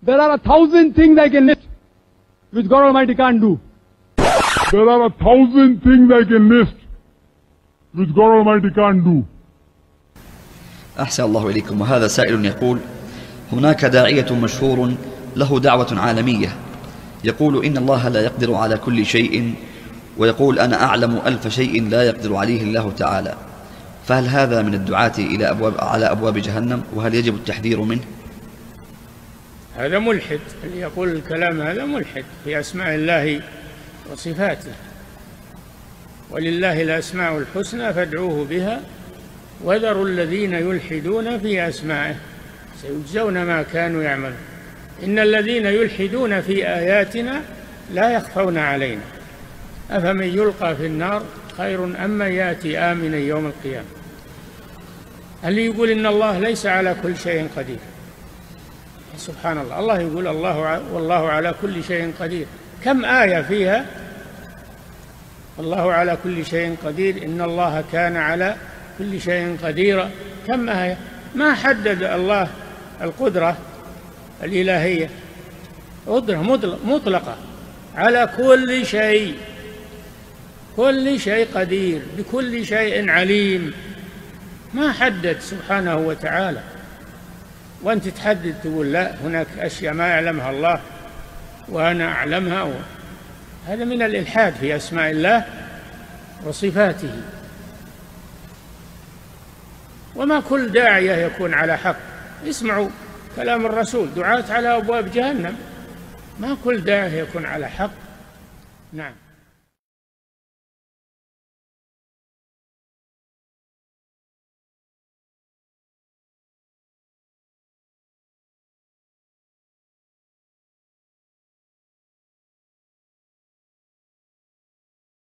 There are 1,000 things I can list which God Almighty can't do. There are 1,000 things I can list which God Almighty can't do. أحسن الله إليكم. وهذا سائل يقول: هناك داعية مشهور له دعوة عالمية يقول إن الله لا يقدر على كل شيء، ويقول أنا أعلم 1000 شيء لا يقدر عليه الله تعالى، فهل هذا من الدعاة على أبواب جهنم؟ وهل يجب التحذير منه؟ هذا ملحد، اللي يقول الكلام هذا ملحد في أسماء الله وصفاته. ولله الأسماء الحسنى فادعوه بها وذروا الذين يلحدون في أسمائه سيجزون ما كانوا يعملون. إن الذين يلحدون في آياتنا لا يخفون علينا أفمن يلقى في النار خير أم من يأتي آمنا يوم القيامة. اللي يقول إن الله ليس على كل شيء قدير، سبحان الله، الله يقول والله على كل شيء قدير. كم آية فيها الله على كل شيء قدير، إن الله كان على كل شيء قديرا. كم آية؟ ما حدد الله القدرة الإلهية، قدرة مطلقة على كل شيء، كل شيء قدير، بكل شيء عليم، ما حدد سبحانه وتعالى. وأنت تحدد تقول لا هناك أشياء ما يعلمها الله وأنا أعلمها، هذا من الإلحاد في أسماء الله وصفاته. وما كل داعية يكون على حق. اسمعوا كلام الرسول: دعاة على أبواب جهنم. ما كل داعية يكون على حق. نعم.